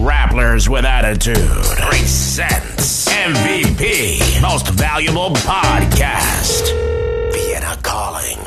Rapplers with Attitude presents MVP, Most Valuable Podcast, Vienna Calling.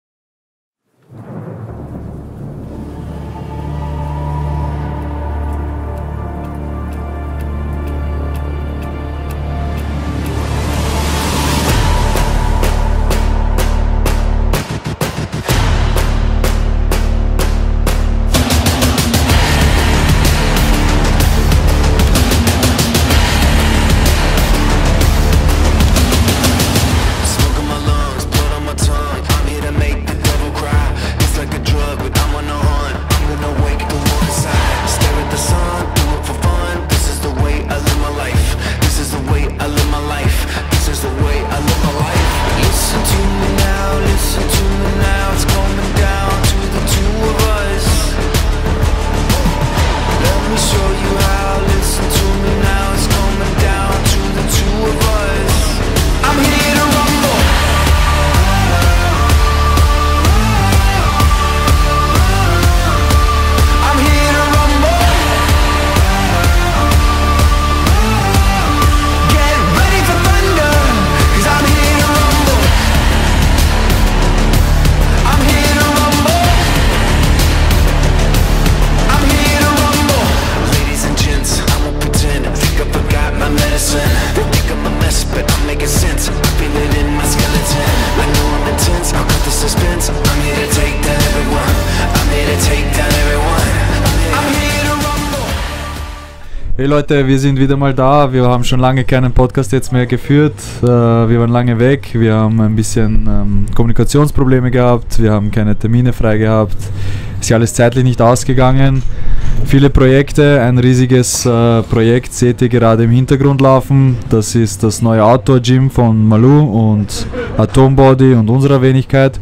Hey Leute, wir sind wieder mal da. Wir haben schon lange keinen Podcast jetzt mehr geführt. Wir waren lange weg. Wir haben ein bisschen Kommunikationsprobleme gehabt. Wir haben keine Termine frei gehabt. Ist ja alles zeitlich nicht ausgegangen. Viele Projekte. Ein riesiges Projekt seht ihr gerade im Hintergrund laufen. Das ist das neue Outdoor-Gym von Malu und Atombody und unserer Wenigkeit.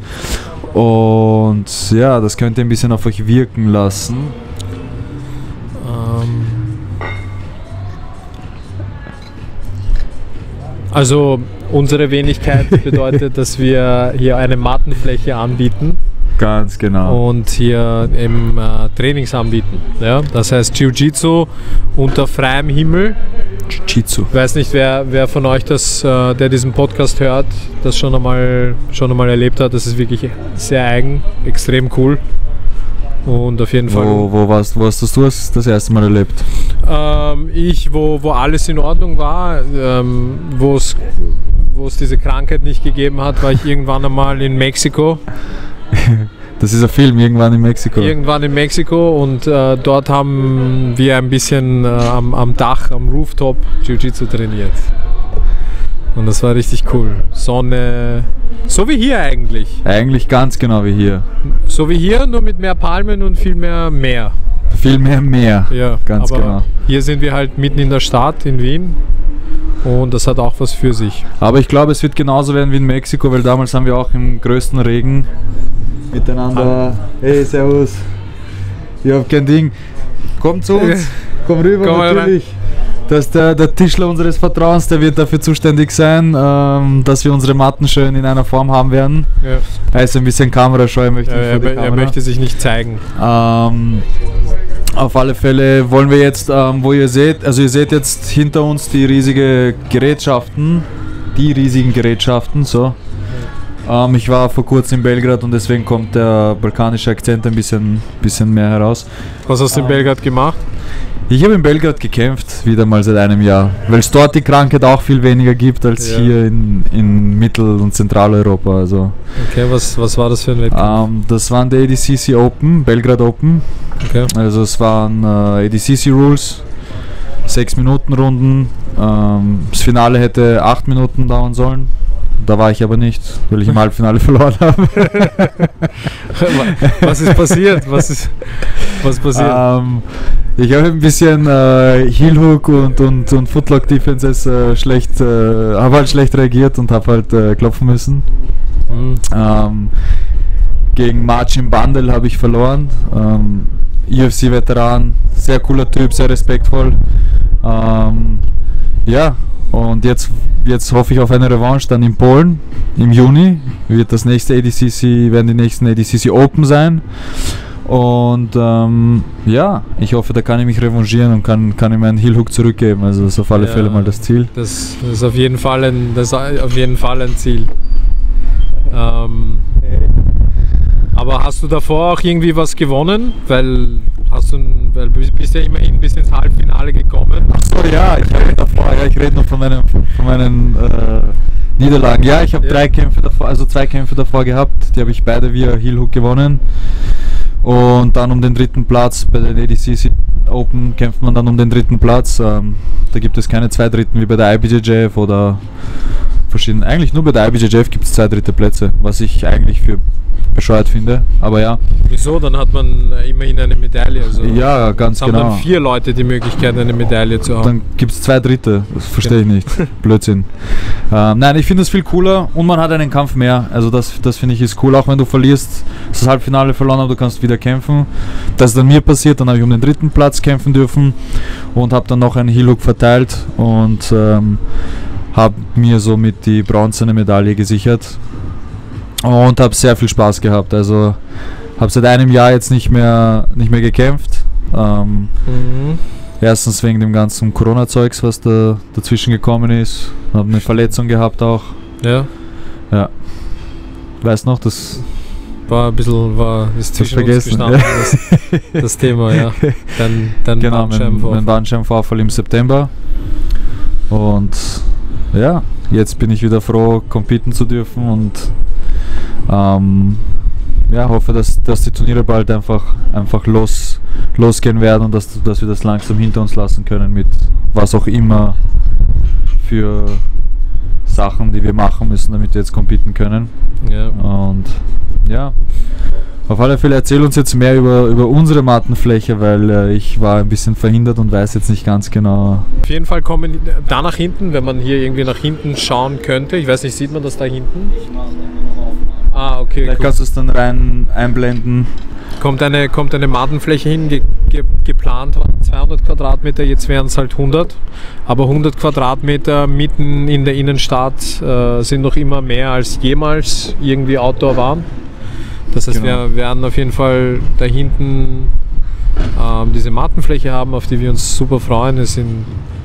Und ja, das könnt ihr ein bisschen auf euch wirken lassen. Also unsere Wenigkeit bedeutet, dass wir hier eine Mattenfläche anbieten. Ganz genau. Und hier eben Trainings anbieten. Ja? Das heißt Jiu-Jitsu unter freiem Himmel. Jiu-Jitsu. Ich weiß nicht, wer von euch, der diesen Podcast hört, das schon einmal erlebt hat. Das ist wirklich sehr eigen, extrem cool. Und auf jeden Fall. Wo hast du das erste Mal erlebt? Wo alles in Ordnung war, wo es diese Krankheit nicht gegeben hat, war ich irgendwann einmal in Mexiko. Das ist ein Film, irgendwann in Mexiko. Irgendwann in Mexiko und dort haben wir ein bisschen am Dach, am Rooftop Jiu-Jitsu trainiert. Und das war richtig cool. Sonne, so wie hier eigentlich. Eigentlich ganz genau wie hier. So wie hier, nur mit mehr Palmen und viel mehr Meer. Viel mehr Meer, ja, ganz aber genau. Hier sind wir halt mitten in der Stadt in Wien und das hat auch was für sich. Aber ich glaube, es wird genauso werden wie in Mexiko, weil damals haben wir auch im größten Regen miteinander. Hey, servus. Ich hab kein Ding. Komm zu uns, komm rüber, komm natürlich. Das ist der Tischler unseres Vertrauens, der wird dafür zuständig sein, dass wir unsere Matten schön in einer Form haben werden. Ja. Er ist ein bisschen kamerascheu, er möchte sich nicht zeigen. Auf alle Fälle wollen wir jetzt, wo ihr seht, also ihr seht jetzt hinter uns die riesigen Gerätschaften, so. Ich war vor kurzem in Belgrad und deswegen kommt der balkanische Akzent ein bisschen mehr heraus. Was hast du in Belgrad gemacht? Ich habe in Belgrad gekämpft, wieder mal seit einem Jahr, weil es dort die Krankheit auch viel weniger gibt als hier in Mittel- und Zentraleuropa. Also. Okay, was war das für ein Wettkampf? Das waren die ADCC Open, Belgrad Open. Okay. Also es waren ADCC Rules, 6-Minuten-Runden. Das Finale hätte 8 Minuten dauern sollen. Da war ich aber nicht, weil ich im Halbfinale verloren habe. Was ist passiert? Was passiert? Ich habe ein bisschen Heel Hook und Footlock Defenses habe halt schlecht reagiert und habe halt klopfen müssen. Gegen Marcin Bandel habe ich verloren. UFC-Veteran, sehr cooler Typ, sehr respektvoll. Ja, und jetzt hoffe ich auf eine Revanche dann in Polen im Juni. Werden die nächsten ADCC Open sein. Und ja, ich hoffe, da kann ich mich revanchieren und kann ihm einen Heel-Hook zurückgeben. Also das ist auf alle Fälle mal das Ziel. Das ist auf jeden Fall ein Ziel. Aber hast du davor auch irgendwie was gewonnen? Weil du bist ja immerhin bis ins Halbfinale gekommen. Achso, ja, ich rede noch von meinen Niederlagen. Ja, ich habe 2 Kämpfe davor gehabt, die habe ich beide via Heel-Hook gewonnen. Und dann um den 3. Platz bei den ADCC Open kämpft man dann um den 3. Platz. Da gibt es keine 2 Dritten wie bei der IBJJF oder verschiedene. Eigentlich nur bei der IBJJF gibt es 2 dritte Plätze, was ich eigentlich für bescheuert finde, aber ja. Wieso? Dann hat man immerhin eine Medaille. Also ja, ganz genau. Haben dann 4 Leute die Möglichkeit, eine Medaille zu haben. Dann gibt es 2 Dritte, das verstehe ich nicht. Blödsinn. Nein, ich finde es viel cooler und man hat einen Kampf mehr. Also das finde ich ist cool, auch wenn du verlierst, das Halbfinale verloren, aber du kannst wieder kämpfen. Das ist dann mir passiert, dann habe ich um den 3. Platz kämpfen dürfen und habe dann noch einen Heel-Hook verteilt und habe mir somit die bronzene Medaille gesichert. Und habe sehr viel Spaß gehabt. Also habe seit einem Jahr jetzt nicht mehr gekämpft. Erstens wegen dem ganzen Corona-Zeugs, was dazwischen gekommen ist. Habe eine Verletzung gehabt auch. Ja. Ja. Weißt noch, das ist zwischen uns gestanden, das Thema, ja. Dann genau, mein Bandscheibenvorfall im September. Und ja, jetzt bin ich wieder froh, competen zu dürfen und ja, hoffe, dass die Turniere bald einfach losgehen werden und dass wir das langsam hinter uns lassen können mit was auch immer für Sachen, die wir machen müssen, damit wir jetzt competen können. Ja. Und ja, auf alle Fälle erzähl uns jetzt mehr über unsere Mattenfläche, weil ich war ein bisschen verhindert und weiß jetzt nicht ganz genau. Auf jeden Fall kommen da nach hinten, wenn man hier irgendwie nach hinten schauen könnte. Ich weiß nicht, sieht man das da hinten? Ah, okay. Vielleicht kannst du es dann rein einblenden. Kommt eine Mattenfläche hin, geplant waren 200 Quadratmeter, jetzt wären es halt 100. Aber 100 Quadratmeter mitten in der Innenstadt sind noch immer mehr als jemals irgendwie Outdoor waren. Das heißt, wir werden auf jeden Fall da hinten diese Mattenfläche haben, auf die wir uns super freuen. Es sind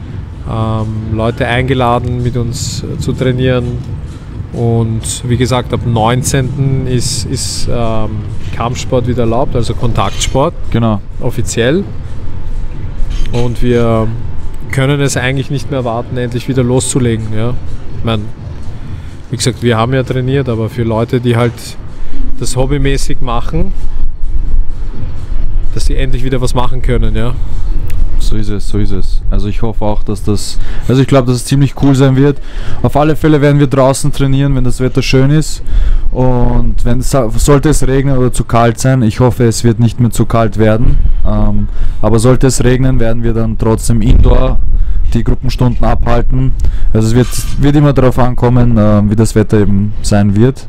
Leute eingeladen, mit uns zu trainieren. Und wie gesagt, ab 19. ist Kampfsport wieder erlaubt, also Kontaktsport. Genau. Offiziell. Und wir können es eigentlich nicht mehr erwarten, endlich wieder loszulegen. Ja? Ich meine, wie gesagt, wir haben ja trainiert, aber für Leute, die halt das hobbymäßig machen, dass sie endlich wieder was machen können, ja. So ist es. Also ich hoffe auch, ich glaube, dass es ziemlich cool sein wird. Auf alle Fälle werden wir draußen trainieren, wenn das Wetter schön ist. Und sollte es regnen oder zu kalt sein, ich hoffe, es wird nicht mehr zu kalt werden. Aber sollte es regnen, werden wir dann trotzdem indoor die Gruppenstunden abhalten. Also es wird immer darauf ankommen, wie das Wetter eben sein wird.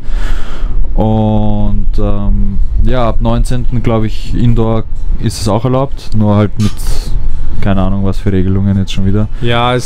Und ja, ab 19. glaube ich, Indoor ist es auch erlaubt, nur halt mit keine Ahnung, was für Regelungen jetzt schon wieder. Ja,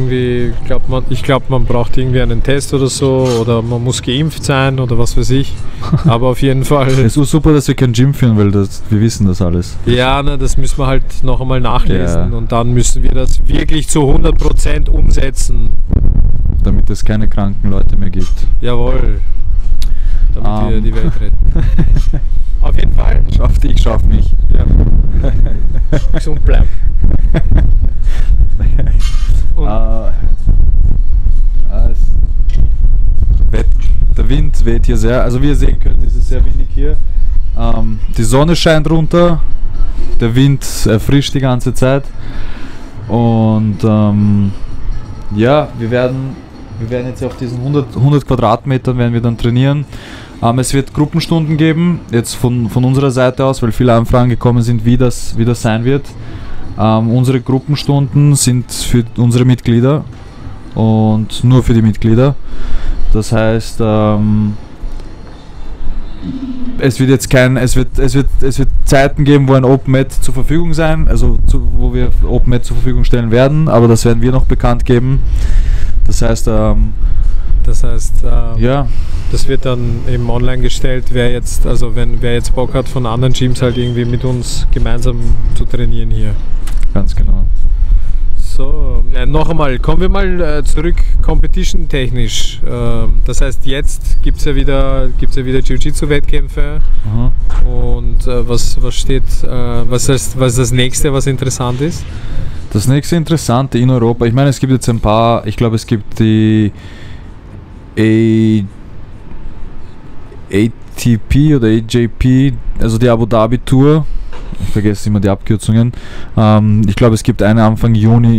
ich glaube, man braucht irgendwie einen Test oder so oder man muss geimpft sein oder was weiß ich. Aber auf jeden Fall. Es ist so super, dass wir kein Gym führen, weil wir wissen das alles. Ja, das müssen wir halt noch einmal nachlesen und dann müssen wir das wirklich zu 100% umsetzen. Damit es keine kranken Leute mehr gibt. Jawohl. Damit wir die Welt retten. Auf jeden Fall. Ich schaff mich. Ja. Gesund bleiben. Der Wind weht hier sehr. Also wie ihr sehen könnt, ist es sehr windig hier. Die Sonne scheint runter. Der Wind erfrischt die ganze Zeit. Und ja, wir werden jetzt auf diesen 100 Quadratmetern werden wir dann trainieren. Es wird Gruppenstunden geben, jetzt von unserer Seite aus, weil viele Anfragen gekommen sind, wie das sein wird. Unsere Gruppenstunden sind für unsere Mitglieder und nur für die Mitglieder. Das heißt, es wird Zeiten geben, wo ein Open Mat zur Verfügung sein, also wo wir Open Mat zur Verfügung stellen werden, aber das werden wir noch bekannt geben. Das heißt, Das heißt, Ja, das wird dann eben online gestellt, wer jetzt Bock hat, von anderen Gyms halt irgendwie mit uns gemeinsam zu trainieren hier. ganz genau. So, noch einmal, kommen wir mal zurück, competition-technisch. Das heißt, jetzt gibt es ja wieder Jiu-Jitsu-Wettkämpfe. Aha. Und was ist das nächste, was interessant ist? Das nächste Interessante in Europa, ich meine, es gibt jetzt ein paar, ich glaube, es gibt die ATP oder AJP, also die Abu Dhabi Tour. Ich vergesse immer die Abkürzungen. Ich glaube, es gibt eine Anfang Juni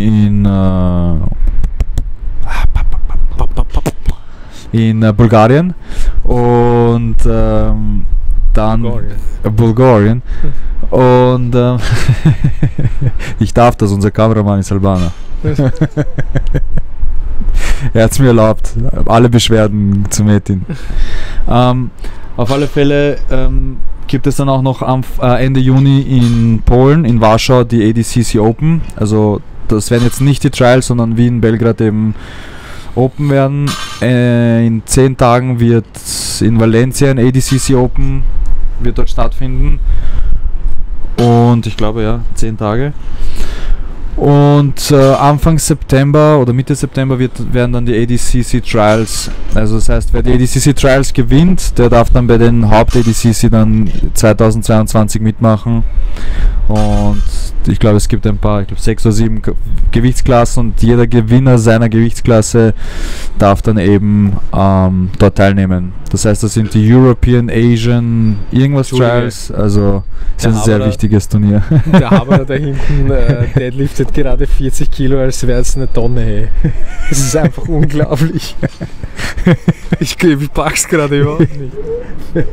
in Bulgarien und dann Bulgarien. Und ich darf das, unser Kameramann ist Albaner. Er hat es mir erlaubt, alle Beschwerden zu Metin. Auf alle Fälle gibt es dann auch noch am Ende Juni in Polen, in Warschau, die ADCC Open. Also das werden jetzt nicht die Trials, sondern wie in Belgrad eben Open werden. In 10 Tagen wird in Valencia ein ADCC Open wird dort stattfinden. Und ich glaube 10 Tage. Und Anfang September oder Mitte September werden dann die ADCC Trials, also das heißt, wer die ADCC Trials gewinnt, der darf dann bei den Haupt-ADCC dann 2022 mitmachen. Und ich glaube, es gibt 6 oder 7 Gewichtsklassen und jeder Gewinner seiner Gewichtsklasse darf dann eben dort teilnehmen. Das heißt, das sind die European, Asian, irgendwas Trials, also das ist ein sehr wichtiges Turnier. Der Haberer da hinten deadliftet gerade 40 Kilo, als wäre es eine Tonne. Hey. Das ist einfach unglaublich. Ich pack's gerade überhaupt nicht.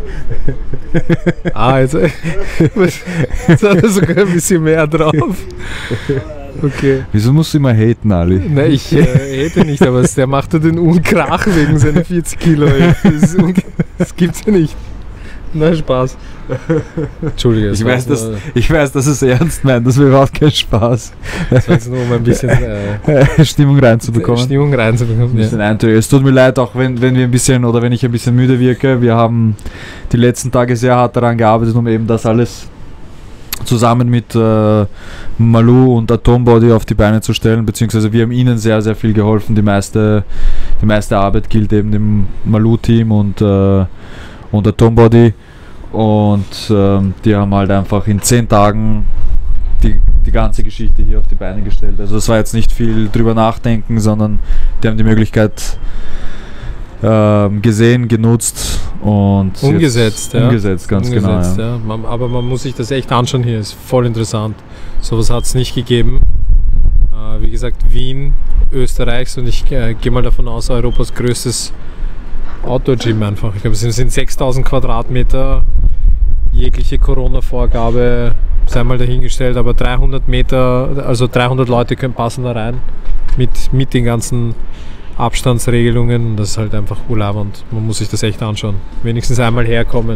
Jetzt hat er sogar ein bisschen mehr drauf. Okay. Wieso musst du immer haten, Ali? Nein, ich hate nicht, aber der macht ja den Unkrach wegen seiner 40 Kilo. Das gibt's ja nicht. Na, Spaß. Entschuldige. Ich weiß, dass es ernst meint, das wäre überhaupt kein Spaß. Das war jetzt nur, um ein bisschen Stimmung reinzubekommen. Ja. Es tut mir leid, auch wenn wir ein bisschen oder wenn ich ein bisschen müde wirke. Wir haben die letzten Tage sehr hart daran gearbeitet, um eben das alles zusammen mit Malu und Atombody auf die Beine zu stellen, beziehungsweise wir haben ihnen sehr, sehr viel geholfen. Die meiste Arbeit gilt eben dem Malu-Team und Atombody und die haben halt einfach in 10 Tagen die ganze Geschichte hier auf die Beine gestellt. Also es war jetzt nicht viel drüber nachdenken, sondern die haben die Möglichkeit gesehen, genutzt und umgesetzt, ganz genau. Ja. Aber man muss sich das echt anschauen hier, ist voll interessant. Sowas hat es nicht gegeben. Wie gesagt, Wien, Österreichs und ich gehe mal davon aus, Europas größtes Outdoor-Gym einfach. Ich glaube, es sind 6000 Quadratmeter, jegliche Corona-Vorgabe sei mal dahingestellt, aber 300 Meter, also 300 Leute passen da rein mit den ganzen Abstandsregelungen. Das ist halt einfach urlaubend. Man muss sich das echt anschauen. Wenigstens einmal herkommen.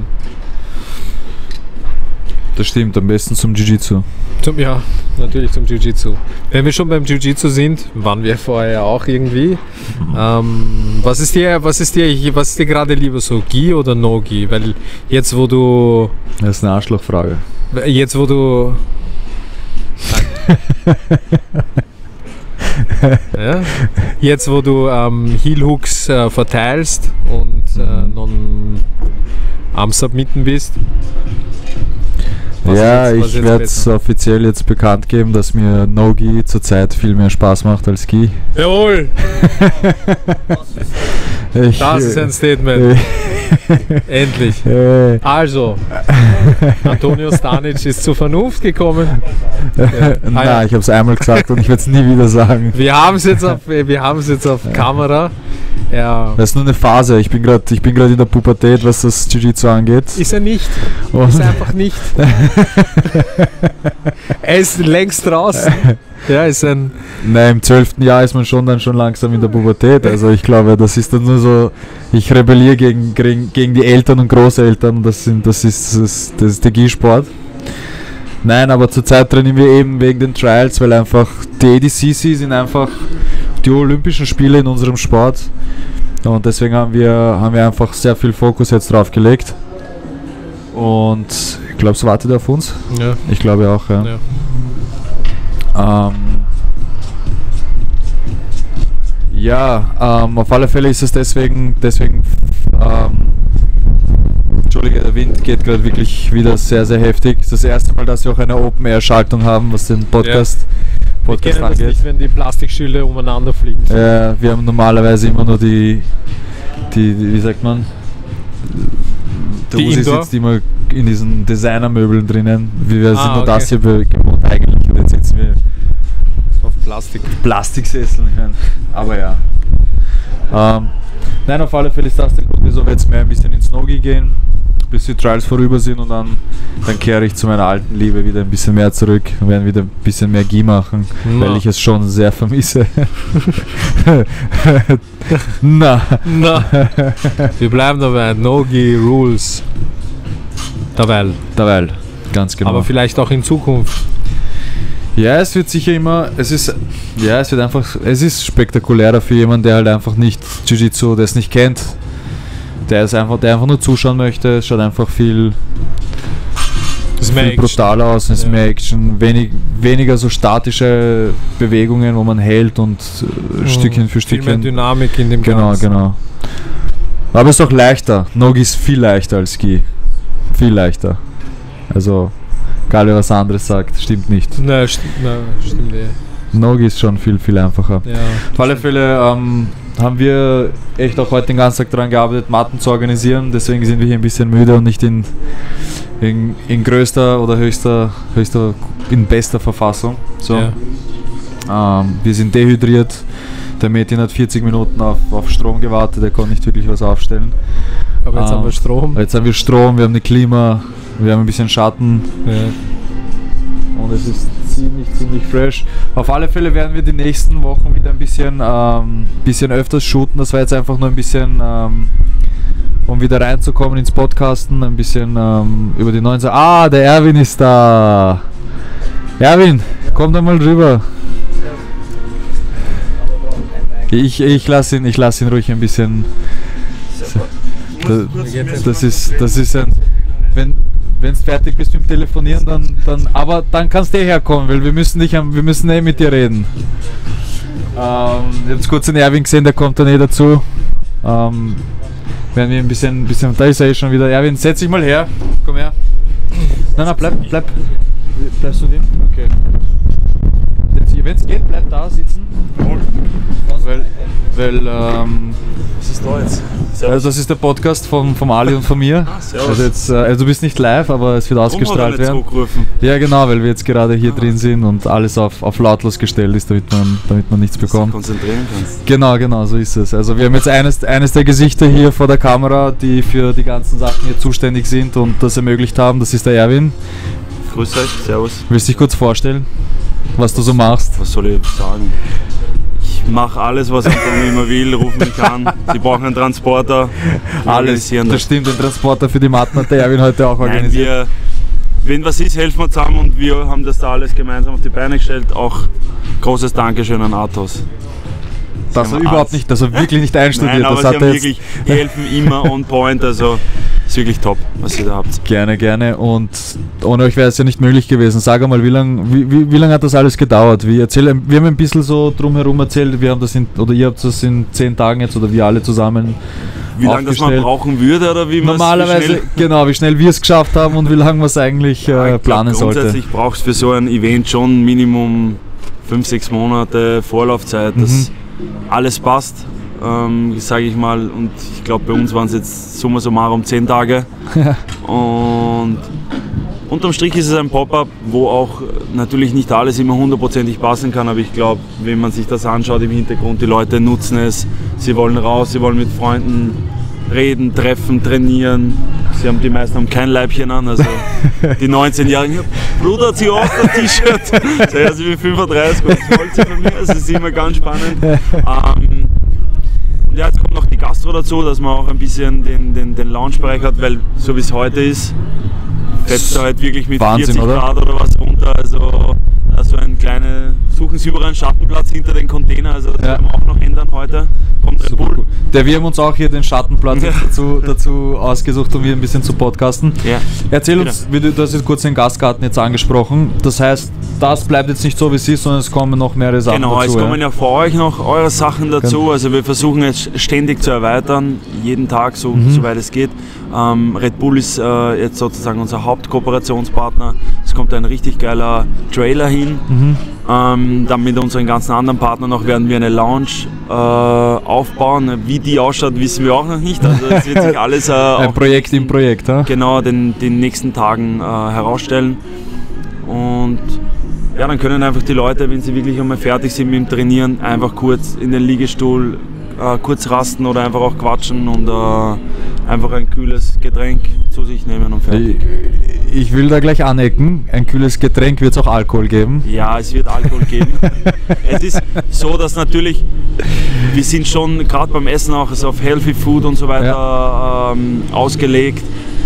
Das stimmt, am besten zum Jiu-Jitsu. Ja, natürlich zum Jiu-Jitsu. Wenn wir schon beim Jiu-Jitsu sind, waren wir vorher auch irgendwie. Was ist dir gerade lieber so, Gi oder No-Gi? Weil jetzt, wo du... Das ist eine Arschlochfrage. Jetzt, wo du... Ja? Jetzt, wo du Heel-Hooks verteilst und am Submitten bist. Ich werde es offiziell jetzt bekannt geben, dass mir No-Gi zurzeit viel mehr Spaß macht als Gi. Jawohl! Das ist ein Statement. Endlich. Also, Antonio Stanic ist zur Vernunft gekommen. Nein, ich habe es einmal gesagt und ich werde es nie wieder sagen. Wir haben es jetzt auf Kamera. Ja. Das ist nur eine Phase. Ich bin gerade in der Pubertät, was das Jiu-Jitsu angeht. Ist er nicht. Ist er einfach nicht. Er ist längst draußen. Ja, Nein, im 12. Jahr ist man schon langsam in der Pubertät. Also ich glaube, das ist dann nur so, ich rebelliere gegen die Eltern und Großeltern. Das ist der Gi-Sport. Nein, aber zurzeit trainieren wir eben wegen den Trials, weil einfach die ADCC sind einfach die Olympischen Spiele in unserem Sport. Und deswegen haben wir einfach sehr viel Fokus jetzt drauf gelegt. Und ich glaube, es wartet auf uns. Ja. Ich glaube auch, ja. Auf alle Fälle ist es deswegen Entschuldige, der Wind geht gerade wirklich wieder sehr, sehr heftig. Das ist das erste Mal, dass wir auch eine Open-Air-Schaltung haben, was den Podcast wir kennen angeht. das nicht, wenn die Plastikstühle umeinander fliegen. Wir haben normalerweise immer nur die wie sagt man? Der Die Usi Indoor? sitzt immer in diesen Designermöbeln drinnen. Wir sind nur okay. das hier gewohnt eigentlich. Und jetzt sitzen wir Auf Plastik. Plastiksesseln. Aber ja. Nein, auf alle Fälle ist das der Grund, wieso wir jetzt mehr ein bisschen ins Nogi gehen, bis die Trials vorüber sind, und dann kehre ich zu meiner alten Liebe wieder ein bisschen mehr zurück und werden wieder ein bisschen mehr Gi machen, weil ich es schon sehr vermisse. Na. Wir bleiben dabei. Nogi Rules. Derweil, ganz genau. Aber vielleicht auch in Zukunft. Ja, es wird sicher immer, es ist spektakulärer für jemanden, der halt einfach nicht Jiu-Jitsu, der es nicht kennt, der einfach nur zuschauen möchte. Es schaut einfach viel brutaler aus, es ist mehr Action, weniger so statische Bewegungen, wo man hält und Stückchen für Stückchen. Viel mehr Dynamik in dem Ganzen. Genau. Aber es ist auch leichter. Nogi ist viel leichter als Gi. Viel leichter. Also, egal wer was anderes sagt, stimmt nicht. Nein, stimmt eh. Nogi ist schon viel, viel einfacher. Ja. Auf alle Fälle haben wir echt auch heute den ganzen Tag daran gearbeitet, Matten zu organisieren. Deswegen sind wir hier ein bisschen müde und nicht in größter oder höchster, in bester Verfassung. So. Ja. Wir sind dehydriert. Der Metin hat 40 Minuten auf Strom gewartet, er konnte nicht wirklich was aufstellen. Aber jetzt haben wir Strom. Jetzt haben wir Strom, wir haben eine Klima, wir haben ein bisschen Schatten. Ja. Und es ist ziemlich fresh. Auf alle Fälle werden wir die nächsten Wochen wieder ein bisschen öfters shooten. Das war jetzt einfach nur ein bisschen, um wieder reinzukommen ins Podcasten, ein bisschen über die neuen Sachen. Der Erwin ist da! Erwin, komm da mal rüber. Ich lasse ihn ruhig ein bisschen. Das ist ein. Wenn du fertig bist mit dem Telefonieren, dann kannst du herkommen, weil wir müssen mit dir reden. Ich habe jetzt kurz den Erwin gesehen, der kommt dann dazu. Werden wir ein bisschen, da ist er schon wieder. Erwin, setz dich mal her, komm her. Nein, bleibst du hin? Okay. Wenn es geht, bleib da sitzen. Weil Was ist da jetzt? also das ist der Podcast vom Ali und von mir. Servus. Also jetzt, du bist nicht live, aber es wird ausgestrahlt werden. Ja genau, weil wir jetzt gerade hier drin sind und alles auf lautlos gestellt ist, damit man nichts bekommt. Konzentrieren kannst. Genau, so ist es. Also wir haben jetzt eines der Gesichter hier vor der Kamera, die für die ganzen Sachen hier zuständig sind und das ermöglicht haben. Das ist der Erwin. Grüß euch, servus. Willst du dich kurz vorstellen, was du so machst? Was soll ich sagen? Ich mache alles, was Anton immer will, ruf mich an. Sie brauchen einen Transporter. Wir organisieren Das stimmt, den Transporter für die Matten hat der Erwin heute auch organisiert. Wenn was ist, helfen wir zusammen und wir haben das da alles gemeinsam auf die Beine gestellt. Auch großes Dankeschön an Athos. Dass er überhaupt nicht, dass er wirklich nicht einstudiert. Nein, aber das sie hat haben er jetzt wirklich, die helfen immer on point, also ist wirklich top, was ihr da habt. Gerne. Und ohne euch wäre es ja nicht möglich gewesen. Sag einmal, wie lang hat das alles gedauert? Wir haben ein bisschen so drumherum erzählt, ihr habt das in 10 Tagen jetzt oder wir alle zusammen. Wie lange das man brauchen würde oder wie man normalerweise, wie schnell wir es geschafft haben und wie lange man es eigentlich planen sollte. Grundsätzlich brauchst du für so ein Event schon Minimum 5-6 Monate Vorlaufzeit, dass alles passt, sage ich mal. Und ich glaube, bei uns waren es jetzt summa summarum 10 Tage. Und unterm Strich ist es ein Pop-Up, wo auch natürlich nicht alles immer hundertprozentig passen kann, aber ich glaube, wenn man sich das anschaut im Hintergrund, die Leute nutzen es, sie wollen raus, sie wollen mit Freunden reden, treffen, trainieren. Die meisten haben kein Leibchen an, also die 19-Jährigen, Bruder, zieh auf das T-Shirt. So, ja, ich bin 35, was wollt ihr von mir? Das ist immer ganz spannend. Und ja, jetzt kommt noch die Gastro dazu, dass man auch ein bisschen den Lounge-Bereich hat, weil so wie es heute ist, fetzt da halt wirklich mit Wahnsinn, 40 oder? Grad oder was runter. Also so ein kleiner, suchen Sie überall einen Schattenplatz hinter den Container, also das werden wir auch noch ändern heute. kommt Red Bull. Cool. Wir haben uns auch hier den Schattenplatz dazu ausgesucht, um hier ein bisschen zu podcasten. Ja. Erzähl uns, du hast jetzt kurz den Gastgarten jetzt angesprochen. Das heißt, das bleibt jetzt nicht so wie es ist, sondern es kommen noch mehrere Sachen Genau, dazu. es kommen ja vor euch noch eure Sachen dazu. Genau. Also wir versuchen jetzt ständig zu erweitern, jeden Tag, soweit es geht. Red Bull ist jetzt sozusagen unser Hauptkooperationspartner. Es kommt ein richtig geiler Trailer hin. Dann mit unseren ganzen anderen Partnern noch werden wir eine Lounge aufbauen. Wie die ausschaut, wissen wir auch noch nicht. Also es wird sich alles ein Projekt im Projekt, ha? Genau, den nächsten Tagen herausstellen. Und ja, dann können einfach die Leute, wenn sie wirklich einmal fertig sind mit dem Trainieren, einfach kurz in den Liegestuhl kurz rasten oder einfach auch quatschen und einfach ein kühles Getränk zu sich nehmen und fertig. Ich will da gleich anecken. Ein kühles Getränk wird es auch Alkohol geben. Ja, es wird Alkohol geben. Es ist so, dass natürlich, wir sind schon gerade beim Essen auch also auf Healthy Food und so weiter ausgelegt.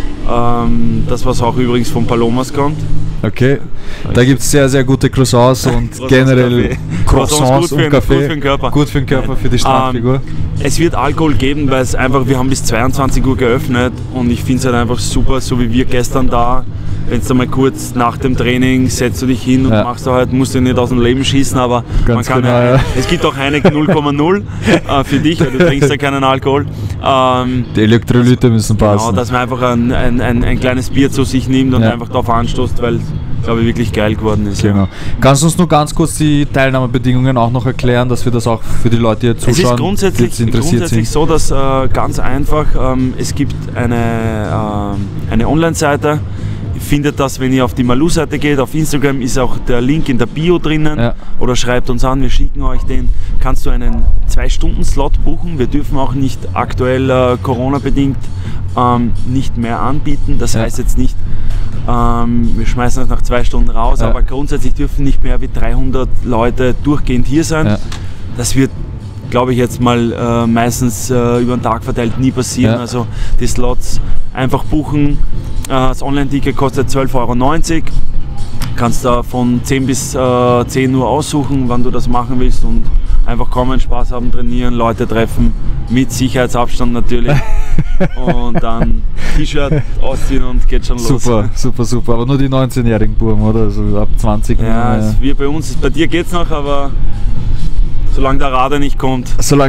Das, was auch übrigens von Palomas kommt. Okay, da gibt es sehr, sehr gute Croissants und generell Croissants und Kaffee. Gut für den Körper. Gut für den Körper, für die Strandfigur. Es wird Alkohol geben, weil es einfach, wir haben bis 22 Uhr geöffnet und ich finde es halt einfach super, so wie wir gestern da. Wenn du mal kurz nach dem Training setzt du dich hin und machst du halt, musst du nicht aus dem Leben schießen, aber ganz man kann es gibt auch eine 0,0 für dich, weil du trinkst ja keinen Alkohol. Die Elektrolyte müssen passen. Genau, dass man einfach ein kleines Bier zu sich nimmt und einfach darauf anstoßt, weil es, glaube ich, wirklich geil geworden ist. Genau. Kannst du uns nur ganz kurz die Teilnahmebedingungen auch noch erklären, dass wir das auch für die Leute hier zuschauen, es ist grundsätzlich so, dass ganz einfach, es gibt eine Online-Seite. Findet das, wenn ihr auf die Malou-Seite geht, auf Instagram ist auch der Link in der Bio drinnen oder schreibt uns an, wir schicken euch den. Kannst du einen 2-Stunden-Slot buchen, wir dürfen auch nicht aktuell Corona-bedingt nicht mehr anbieten, das heißt jetzt nicht, wir schmeißen das nach 2 Stunden raus, aber grundsätzlich dürfen nicht mehr wie 300 Leute durchgehend hier sein. Das wird, glaube ich, jetzt mal meistens über den Tag verteilt nie passieren, also die Slots einfach buchen. Das Online-Ticket kostet 12,90 €. Kannst da von 10 bis 10 Uhr aussuchen, wann du das machen willst und einfach kommen, Spaß haben, trainieren, Leute treffen, mit Sicherheitsabstand natürlich und dann T-Shirt ausziehen und geht schon los. Super. Aber nur die 19-jährigen Buben, oder? Also ab 20. Ja, wie bei uns. Bei dir geht's noch, aber solange der Rade nicht kommt.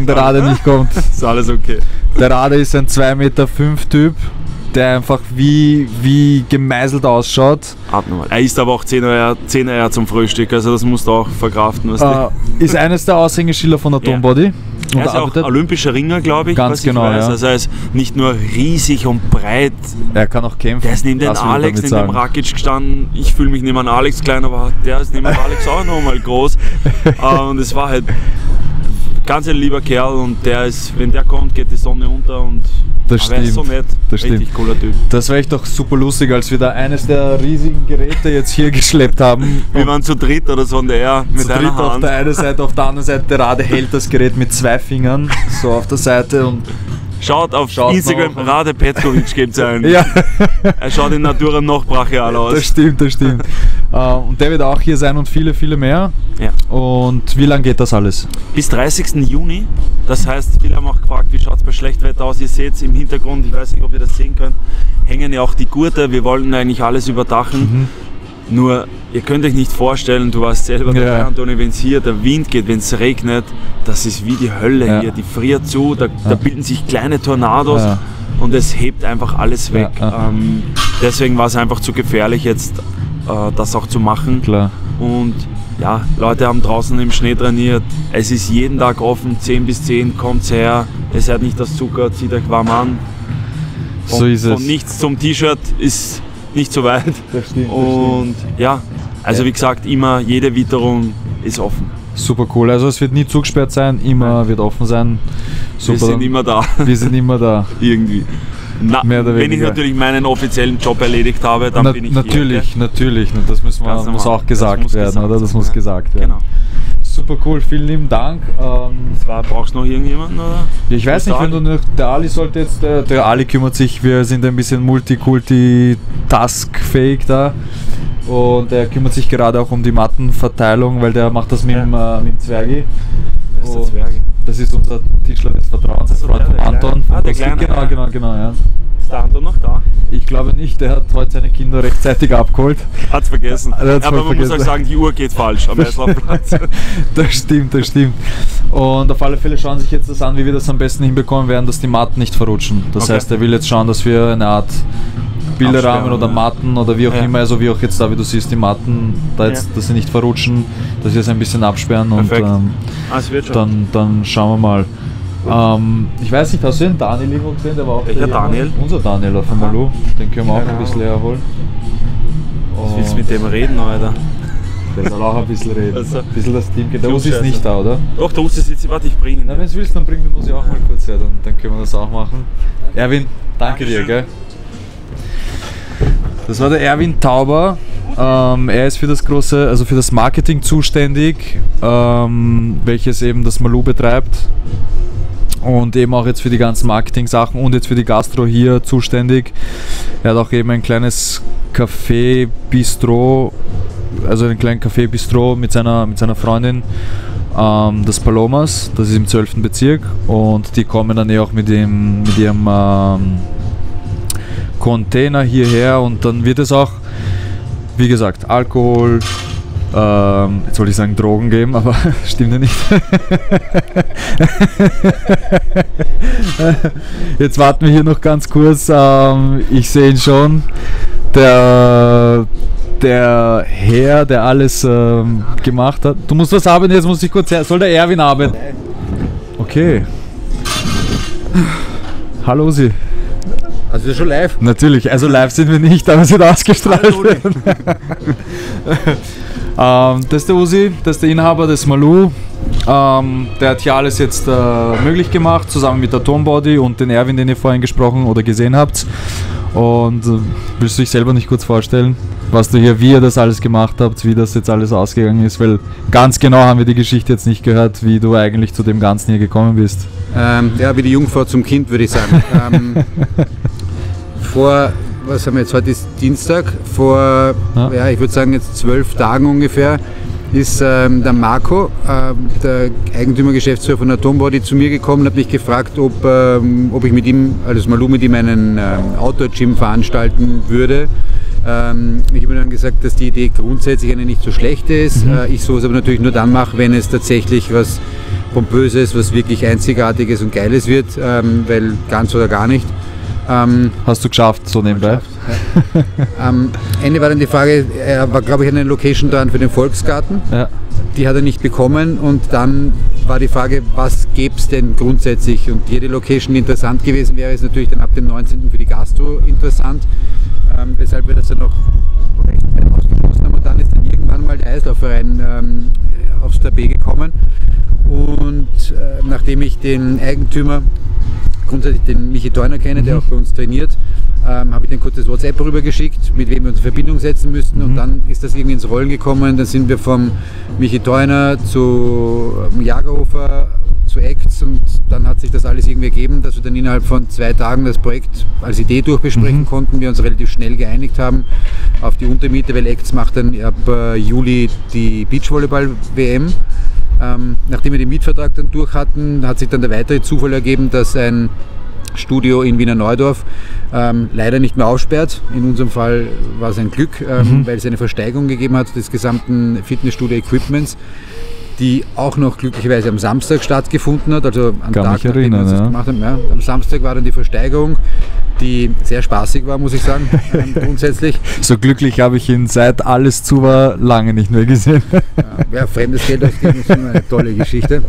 Ist alles okay. Der Rade ist ein 2,5 Meter Typ, der einfach wie gemeißelt ausschaut. Abnormal. Er isst aber auch 10 Eier zum Frühstück, also das musst du auch verkraften. Ist eines der Aushängeschilder von Atombody. Er ist auch olympischer Ringer, glaube ich. Ganz genau, ich weiß. Also er ist nicht nur riesig und breit. Er kann auch kämpfen. Der ist neben dem Alex, neben dem Rakic gestanden. Ich fühle mich neben dem Alex klein, aber der ist neben dem Alex auch nochmal groß. Und es war halt ganz ein lieber Kerl und der ist, wenn der kommt, geht die Sonne unter und das stimmt. Er ist so nett, richtig cooler Typ. Das war echt doch super lustig, als wir da eines der riesigen Geräte jetzt hier geschleppt haben. Wir waren zu dritt oder so und er mit einer Hand. Auf der einen Seite, auf der anderen Seite der Rade hält das Gerät mit 2 Fingern so auf der Seite und Schaut auf Instagram, Rade Petkovic gibt es ein. Ja. Er schaut in Natura noch brachial aus. Das stimmt. Und der wird auch hier sein und viele, viele mehr. Ja. Und wie lange geht das alles? Bis 30. Juni. Das heißt, viele haben auch gefragt, wie schaut es bei Schlechtwetter aus? Ihr seht es im Hintergrund, ich weiß nicht, ob ihr das sehen könnt, hängen ja auch die Gurte. Wir wollen eigentlich alles überdachen. Nur, ihr könnt euch nicht vorstellen, du warst selber dabei, Antoni, wenn es hier der Wind geht, wenn es regnet, das ist wie die Hölle hier. Die friert zu, da bilden sich kleine Tornados und es hebt einfach alles weg. Deswegen war es einfach zu gefährlich, jetzt das auch zu machen. Klar. Und ja, Leute haben draußen im Schnee trainiert. Es ist jeden Tag offen, 10 bis 10, kommt's her. Ihr seid nicht das Zucker, zieht euch warm an. So ist es. Von nichts zum T-Shirt ist nicht so weit. Das stimmt. Und ja, also wie gesagt, immer jede Witterung ist offen. Super cool. Also es wird nie zugesperrt sein, immer wird offen sein. Super. Wir sind immer da. Wir sind immer da. Irgendwie. Wenn ich natürlich meinen offiziellen Job erledigt habe, dann bin ich natürlich, hier. Natürlich. Das muss auch gesagt werden, oder? Das muss gesagt werden. Genau. Super cool, vielen lieben Dank. Brauchst du noch irgendjemanden? Oder? Ich weiß nicht, wenn du noch, der Ali sollte jetzt, der Ali kümmert sich, wir sind ein bisschen multi-task-fähig da. Und er kümmert sich gerade auch um die Mattenverteilung, weil der macht das mit dem Zwergi. Das ist der Zwergi. Das ist unser Tischler des Vertrauens, der Freund von Anton. Der Kleine. Genau, ja. Ist der Anton noch da? Ich glaube nicht, der hat heute seine Kinder rechtzeitig abgeholt. Hat's vergessen. Hat's Aber man vergessen. muss auch sagen, die Uhr geht falsch am Eislaufplatz. Das stimmt. Und auf alle Fälle schauen sich jetzt das an, wie wir das am besten hinbekommen werden, dass die Matten nicht verrutschen. Das Okay. heißt, er will jetzt schauen, dass wir eine Art Bilderrahmen Absperren, oder ja. Matten oder wie auch Ja. immer, also wie auch jetzt da, wie du siehst, die Matten, da jetzt, dass sie nicht verrutschen, dass wir es ein bisschen absperren und Perfekt. Es wird schon. dann schauen wir mal. Ich weiß nicht, hast du den Daniel irgendwo gesehen? Der war auch Welcher der Daniel? Unser Daniel auf dem Malu. Den können wir auch ein Genau. bisschen herholen. Was willst du mit dem reden, Alter? Der soll auch ein bisschen reden. Also, ein bisschen das Team geht. Der Usi ist Klugscheißer. nicht da, oder? Doch, der Uzi sitzt, warte, ich bringe ihn. Na, wenn du willst, dann bring den Usi auch mal kurz her, dann können wir das auch machen. Erwin, danke dir, gell? Das war der Erwin Tauber. Er ist für das große, also für das Marketing zuständig, welches eben das Malu betreibt. Und eben auch jetzt für die ganzen Marketing-Sachen und jetzt für die Gastro hier zuständig. Er hat auch eben ein kleines Café-Bistro, also einen kleinen Café-Bistro mit seiner Freundin, das Palomas, das ist im 12. Bezirk. Und die kommen dann auch mit ihrem Container hierher und dann wird es auch, wie gesagt, Alkohol, jetzt wollte ich sagen Drogen geben, aber stimmt ja nicht. Jetzt warten wir hier noch ganz kurz, ich sehe ihn schon, der Herr, der alles gemacht hat. Du musst was arbeiten, jetzt muss ich kurz her. Soll der Erwin arbeiten? Okay. Hallo Usi. Also wir sind schon live. Natürlich, also live sind wir nicht, aber es wird ausgestrahlt werden. Das ist der Usi, das ist der Inhaber des Malu. Der hat hier alles jetzt möglich gemacht, zusammen mit der Tonbody und den Erwin, den ihr vorhin gesprochen oder gesehen habt. Und willst du dich selber nicht kurz vorstellen, was du hier, wie ihr das alles gemacht habt, wie das jetzt alles ausgegangen ist? Weil ganz genau haben wir die Geschichte jetzt nicht gehört, wie du eigentlich zu dem Ganzen hier gekommen bist. Ja, wie die Jungfrau zum Kind, würde ich sagen. Was haben wir jetzt, heute ist Dienstag, vor, Ja. ich würde sagen jetzt 12 Tagen ungefähr, ist der Marco, der Eigentümer, Geschäftsführer von Atombody, zu mir gekommen und hat mich gefragt, ob ich mit ihm, also Malu mit ihm einen Outdoor-Gym veranstalten würde. Ich habe dann gesagt, dass die Idee grundsätzlich eine nicht so schlechte ist. Ich sowas aber natürlich nur dann mache, wenn es tatsächlich was Pompöses, was wirklich Einzigartiges und Geiles wird, weil ganz oder gar nicht. Hast du geschafft, so nebenbei? Am Ende war dann die Frage, er war glaube ich eine Location dran für den Volksgarten, Ja. die hat er nicht bekommen und dann war die Frage, was gäbe es denn grundsätzlich, und jede Location, die interessant gewesen wäre, ist natürlich dann ab dem 19. für die Gastro interessant, weshalb wir das dann noch recht weit ausgeschlossen haben und dann ist dann irgendwann mal der Eislaufverein aufs Tapet gekommen und nachdem ich den Eigentümer, grundsätzlich den Michi Theuner kenne, der auch bei uns trainiert, habe ich dann kurz das WhatsApp rübergeschickt, mit wem wir uns in Verbindung setzen müssten und dann ist das irgendwie ins Rollen gekommen. Dann sind wir vom Michi Theuner zu Jagerhofer, zu Acts und dann hat sich das alles irgendwie ergeben, dass wir dann innerhalb von 2 Tagen das Projekt als Idee durchbesprechen konnten. Wir uns relativ schnell geeinigt haben auf die Untermiete, weil Acts macht dann ab Juli die Beachvolleyball-WM. Nachdem wir den Mietvertrag dann durch hatten, hat sich dann der weitere Zufall ergeben, dass ein Studio in Wiener Neudorf leider nicht mehr aufsperrt. In unserem Fall war es ein Glück, weil es eine Versteigerung gegeben hat des gesamten Fitnessstudio-Equipments, die auch noch glücklicherweise am Samstag stattgefunden hat, also am Kann Tag, mich nachdem wir erinnern, uns das ja. gemacht haben. Ja, am Samstag war dann die Versteigerung, die sehr spaßig war, muss ich sagen, grundsätzlich. So glücklich habe ich ihn, seit alles zu war, lange nicht mehr gesehen. Ja, fremdes Geld ausgeben ist immer eine tolle Geschichte.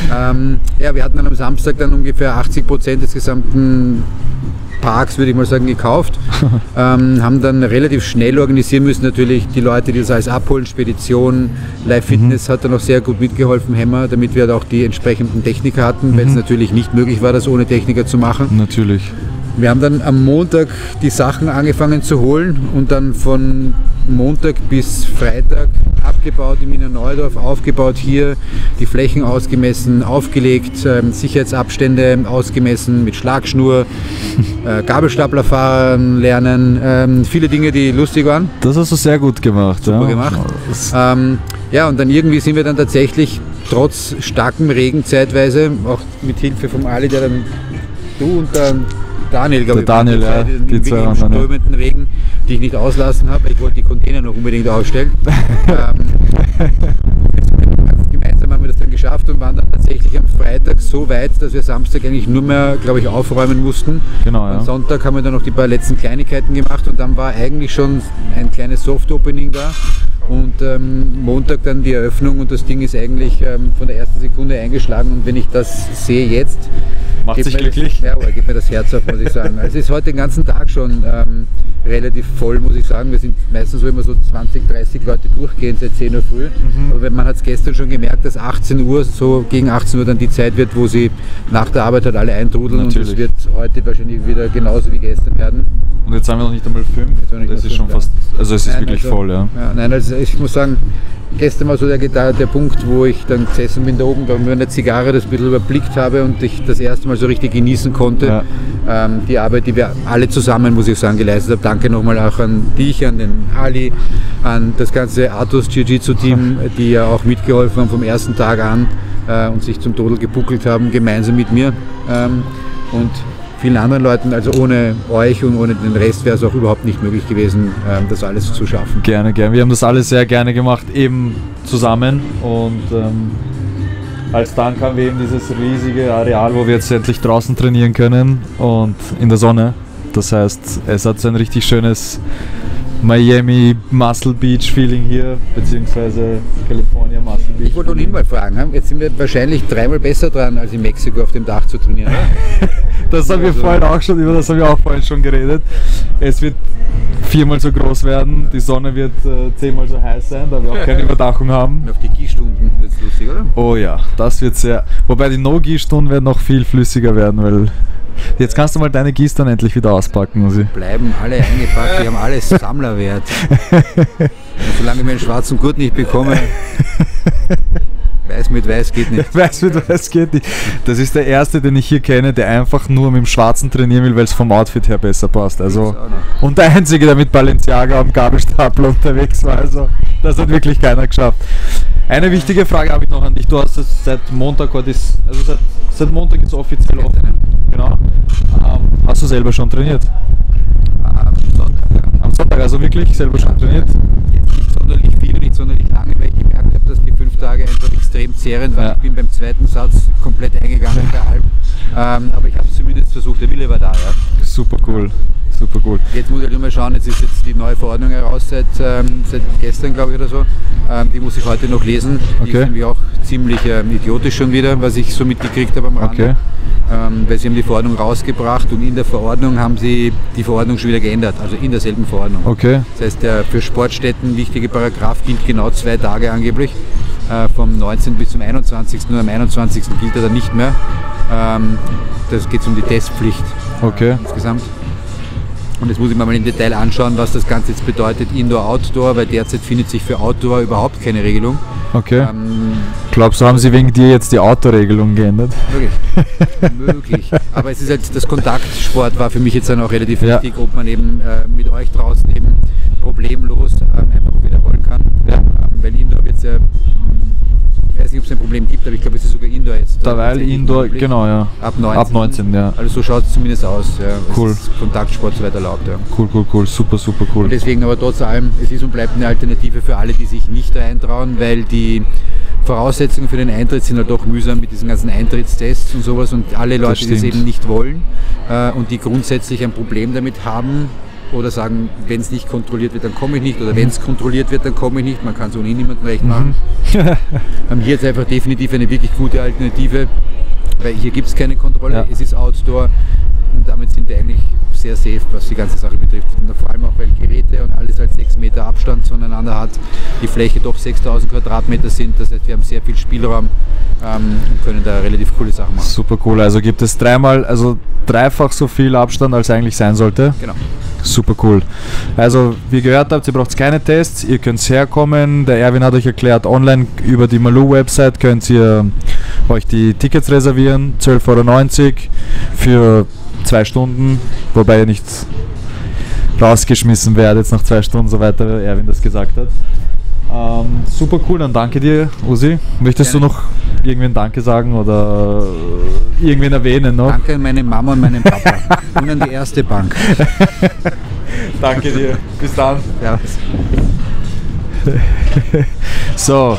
Ja, wir hatten dann am Samstag dann ungefähr 80% des gesamten Parks, würde ich mal sagen, gekauft. Haben dann relativ schnell organisieren müssen, natürlich die Leute, die das alles abholen, Spedition, Live Fitness hat dann auch sehr gut mitgeholfen, Hämmer, damit wir auch die entsprechenden Techniker hatten, weil es natürlich nicht möglich war, das ohne Techniker zu machen. Natürlich. Wir haben dann am Montag die Sachen angefangen zu holen und dann von Montag bis Freitag abgebaut in Wiener Neudorf, aufgebaut hier, die Flächen ausgemessen, aufgelegt, Sicherheitsabstände ausgemessen mit Schlagschnur, Gabelstapler fahren lernen, viele Dinge, die lustig waren. Das hast du sehr gut gemacht. Super gemacht. Ja, und dann irgendwie sind wir dann tatsächlich trotz starkem Regen zeitweise, auch mit Hilfe vom Ali, der dann du und dann Daniel, glaube ich, Daniel, ja, die zwei im strömenden Regen, die ich nicht auslassen habe. Ich wollte die Container noch unbedingt aufstellen. Gemeinsam haben wir das dann geschafft und waren dann tatsächlich am Freitag so weit, dass wir Samstag eigentlich nur mehr, glaube ich, aufräumen mussten. Genau, ja. Am Sonntag haben wir dann noch die paar letzten Kleinigkeiten gemacht und dann war eigentlich schon ein kleines Soft-Opening da. Und Montag dann die Eröffnung und das Ding ist eigentlich von der ersten Sekunde eingeschlagen und wenn ich das sehe jetzt, Macht sich glücklich? Geht mir das Herz auf, muss ich sagen. Also es ist heute den ganzen Tag schon relativ voll, muss ich sagen. Wir sind meistens so immer so 20, 30 Leute durchgehend seit 10 Uhr früh. Aber man hat es gestern schon gemerkt, dass 18 Uhr, so gegen 18 Uhr dann die Zeit wird, wo sie nach der Arbeit halt alle eintrudeln. Natürlich. Und es wird heute wahrscheinlich wieder genauso wie gestern werden. Und jetzt haben wir noch nicht einmal 5. Das ist schon fast, also es ist wirklich voll, ja. Nein, also ich muss sagen, gestern war so der Punkt, wo ich dann gesessen bin da oben, da mit einer Zigarre das ein bisschen überblickt habe und ich das erste Mal so richtig genießen konnte. Ja. Die Arbeit, die wir alle zusammen, muss ich sagen, geleistet haben. Danke nochmal auch an dich, an den Ali, an das ganze Artus Jiu-Jitsu-Team, die ja auch mitgeholfen haben vom ersten Tag an und sich zum Tode gebuckelt haben, gemeinsam mit mir. Und vielen anderen Leuten, also ohne euch und ohne den Rest wäre es auch überhaupt nicht möglich gewesen, das alles zu schaffen. Gerne. Wir haben das alles sehr gerne gemacht, eben zusammen und als Dank haben wir eben dieses riesige Areal, wo wir jetzt endlich draußen trainieren können und in der Sonne. Das heißt, es hat so ein richtig schönes Miami Muscle Beach Feeling hier, beziehungsweise California Muscle Beach. Ich wollte ohnehin mal fragen, jetzt sind wir wahrscheinlich 3-mal besser dran, als in Mexiko auf dem Dach zu trainieren. Das haben wir vorhin auch schon, über das haben wir auch vorhin schon geredet. Es wird 4-mal so groß werden, die Sonne wird 10-mal so heiß sein, da wir auch keine Überdachung haben. Und auf die Gi-Stunden wird es lustig, oder? Oh ja, das wird sehr. Wobei die No-Gi-Stunden werden noch viel flüssiger werden, weil jetzt kannst du mal deine Gis dann endlich wieder auspacken, Musi. Bleiben alle eingepackt, die haben alles Sammlerwert. Und solange ich meinen schwarzen Gurt nicht bekomme, weiß mit weiß geht nicht. Weiß mit weiß geht nicht. Das ist der erste, den ich hier kenne, der einfach nur mit dem Schwarzen trainieren will, weil es vom Outfit her besser passt. Also, und der einzige, der mit Balenciaga am Gabelstapler unterwegs war. Also das hat wirklich keiner geschafft. Eine wichtige Frage habe ich noch an dich. Du hast es seit Montag, seit Montag ist offiziell offen. Genau. Hast du selber schon trainiert? Am Sonntag, ja. Am Sonntag, also wirklich selber schon trainiert? Jetzt nicht sonderlich viel und nicht sonderlich lange, weil ich gemerkt habe, dass die 5 Tage einfach extrem zehrend waren. Ja. Ich bin beim zweiten Satz komplett eingegangen bei allem. Aber ich habe es zumindest versucht, der Wille war da. Ja. Super cool. Super cool. Jetzt muss ich halt mal schauen, jetzt ist die neue Verordnung heraus seit gestern, glaube ich, oder so. Die muss ich heute noch lesen. Die ist nämlich auch ziemlich idiotisch schon wieder, was ich so mitgekriegt habe am Rande. Okay. Weil sie haben die Verordnung rausgebracht und in der Verordnung haben sie die Verordnung schon wieder geändert, also in derselben Verordnung. Okay. Das heißt, der für Sportstätten wichtige Paragraph gilt genau 2 Tage angeblich, vom 19. bis zum 21. Und am 21. gilt er dann nicht mehr. Das geht um die Testpflicht insgesamt. Und jetzt muss ich mir mal im Detail anschauen, was das Ganze jetzt bedeutet, Indoor-Outdoor, weil derzeit findet sich für Outdoor überhaupt keine Regelung. Okay. Glaubst du, haben sie wegen dir jetzt die Outdoor-Regelung geändert? Möglich. Aber es ist halt, das Kontaktsport war für mich jetzt dann auch relativ wichtig, ob man eben mit euch draußen eben problemlos einfach wiederholen kann. Ja. Weil Indoor wird es ja, ich weiß nicht, ob es ein Problem gibt, aber ich glaube, es ist sogar Indoor jetzt. Weil Indoor, genau, ja. Ab 19. Ab 19, ja. Also so schaut es zumindest aus. Ja. Cool. Es ist Kontaktsport so weiter erlaubt. Ja. Cool. Super cool. Und deswegen aber trotz allem, es ist und bleibt eine Alternative für alle, die sich nicht reintrauen, weil die Voraussetzungen für den Eintritt sind halt doch mühsam mit diesen ganzen Eintrittstests und sowas und alle Leute, die es eben nicht wollen und die grundsätzlich ein Problem damit haben, oder sagen, wenn es nicht kontrolliert wird, dann komme ich nicht, oder wenn es kontrolliert wird, dann komme ich nicht. Man kann es ohnehin niemandem recht machen. Haben hier jetzt einfach definitiv eine wirklich gute Alternative, weil hier gibt es keine Kontrolle, es ist Outdoor und damit sind wir eigentlich sehr safe, was die ganze Sache betrifft. Und vor allem auch, weil Geräte und alles halt 6 Meter Abstand zueinander hat, die Fläche doch 6000 Quadratmeter sind, das heißt, wir haben sehr viel Spielraum und können da relativ coole Sachen machen. Super cool, also gibt es dreifach so viel Abstand, als eigentlich sein sollte? Genau. Super cool. Also wie ihr gehört habt, ihr braucht keine Tests, ihr könnt herkommen. Der Erwin hat euch erklärt, online über die Malou-Website könnt ihr euch die Tickets reservieren, 12,90 € für 2 Stunden, wobei ihr nicht rausgeschmissen werdet jetzt nach 2 Stunden, so weiter, wie Erwin das gesagt hat. Super cool, dann danke dir, Uzi. Möchtest du noch irgendwen Danke sagen oder irgendwen erwähnen noch? Danke an meine Mama und meinen Papa und an die Erste Bank. Danke dir, bis dann. Ja. So,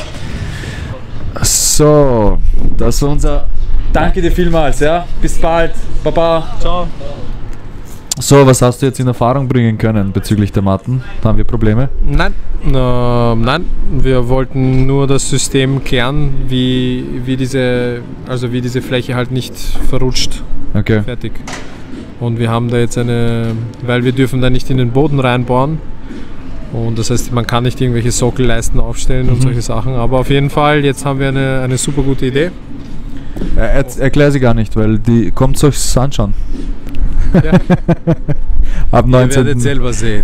das war unser Danke dir vielmals, ja. Bis bald, Baba. Ciao. So, was hast du jetzt in Erfahrung bringen können bezüglich der Matten? Da haben wir Probleme? Nein, wir wollten nur das System klären, wie diese Fläche halt nicht verrutscht. Okay. Fertig. Und wir haben da jetzt weil wir dürfen da nicht in den Boden reinbohren. Und das heißt, man kann nicht irgendwelche Sockelleisten aufstellen und solche Sachen. Aber auf jeden Fall, jetzt haben wir eine super gute Idee. Erklär sie gar nicht, weil die kommt euch anschauen. Ja. Ab 19. Ihr werdet selber sehen.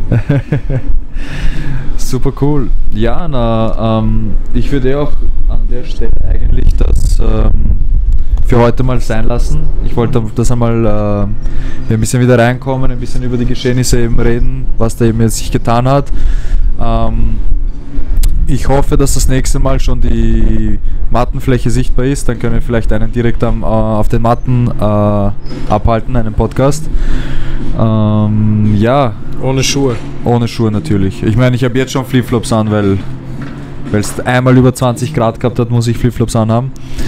Super cool. Ja, ich würde auch an der Stelle eigentlich das für heute mal sein lassen. Ich wollte das einmal ein bisschen wieder reinkommen, ein bisschen über die Geschehnisse eben reden, was da eben jetzt sich getan hat. Ich hoffe, dass das nächste Mal schon die Mattenfläche sichtbar ist. Dann können wir vielleicht einen direkt auf den Matten abhalten, einen Podcast. Ja. Ohne Schuhe. Ohne Schuhe natürlich. Ich meine, ich habe jetzt schon Flipflops an, weil es einmal über 20 Grad gehabt hat, muss ich Flipflops anhaben.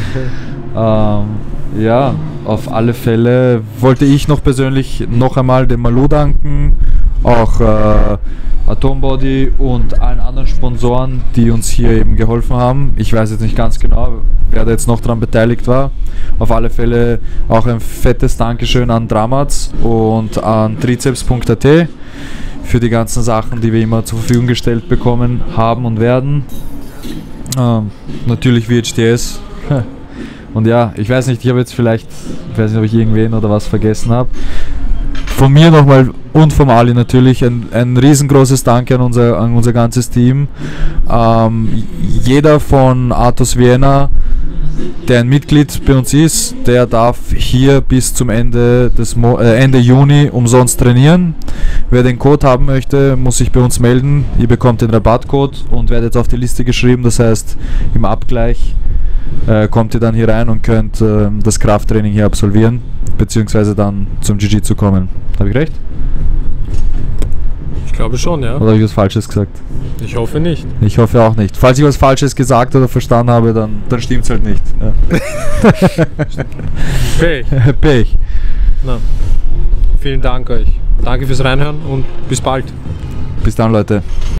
Ja, auf alle Fälle wollte ich noch persönlich noch einmal dem Malu danken, auch Atombody und allen anderen Sponsoren, die uns hier eben geholfen haben. Ich weiß jetzt nicht ganz genau, wer da jetzt noch daran beteiligt war. Auf alle Fälle auch ein fettes Dankeschön an Dramats und an triceps.at für die ganzen Sachen, die wir immer zur Verfügung gestellt bekommen haben und werden. Natürlich VHTS. Und ja, ich weiß nicht, ob ich irgendwen oder was vergessen habe. Von mir nochmal und vom Ali natürlich ein riesengroßes Danke an unser ganzes Team. Jeder von Athos Vienna, der ein Mitglied bei uns ist, der darf hier bis zum Ende Juni umsonst trainieren. Wer den Code haben möchte, muss sich bei uns melden. Ihr bekommt den Rabattcode und werdet auf die Liste geschrieben. Das heißt, im Abgleich kommt ihr dann hier rein und könnt das Krafttraining hier absolvieren, beziehungsweise dann zum Jiu-Jitsu kommen. Habe ich recht? Ich glaube schon, ja. Oder habe ich was Falsches gesagt? Ich hoffe nicht. Ich hoffe auch nicht. Falls ich was Falsches gesagt oder verstanden habe, dann stimmt es halt nicht. Ja. Pech. Pech. Na, vielen Dank euch. Danke fürs Reinhören und bis bald. Bis dann, Leute.